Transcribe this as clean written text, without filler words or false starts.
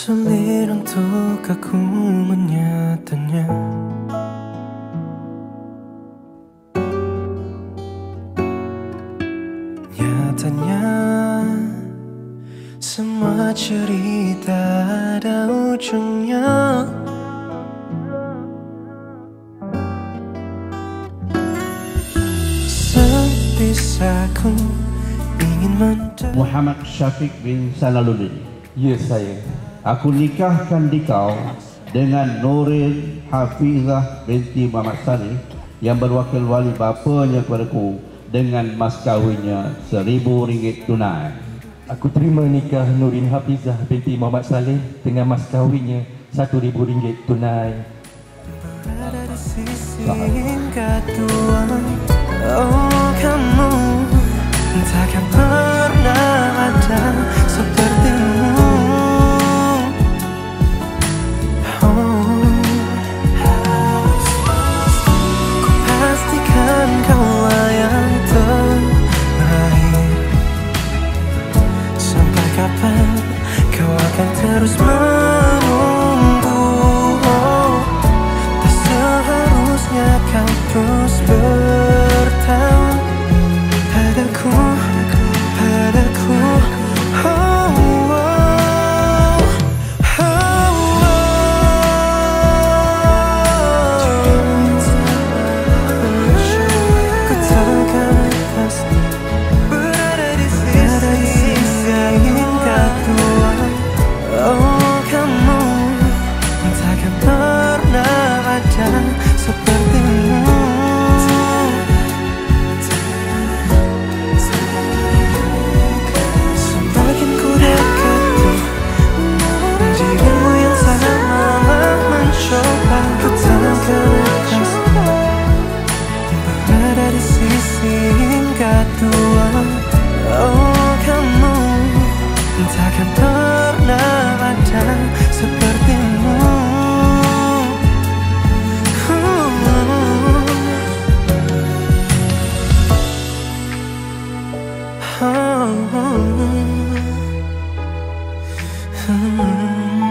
Sulit untuk aku menyatanya. Nyatanya semua cerita ada ujungnya. Sebisaku ingin mendengar. Muhammad Syafiq bin Salaluddin. Ya, saya. Aku nikahkan dikau dengan Nuril Hafizah binti Muhammad Saleh yang berwakil wali bapanya kepadaku dengan mas kahwinnya RM1,000 tunai. Aku terima nikah Nurin Hafizah binti Muhammad Saleh dengan mas kahwinnya RM1,000 tunai. Berada di sisi kedua, oh kamu takkan pernah ada sepertimu. Ku pastikan kaulah yang terakhir. Sampai kapan kau akan terus menunggu? Tak seharusnya kau terus bertahan padaku, padaku. Ku takkan pasti berada di sisi yang kedua. Oh kamu takkan pernah ada sepertimu. Semakin ku dekati dirimu yang sama mencoba. Ku takkan pasti berada di sisi yang kedua. Oh kamu takkan pernah ada sepertimu. Oh, oh, oh.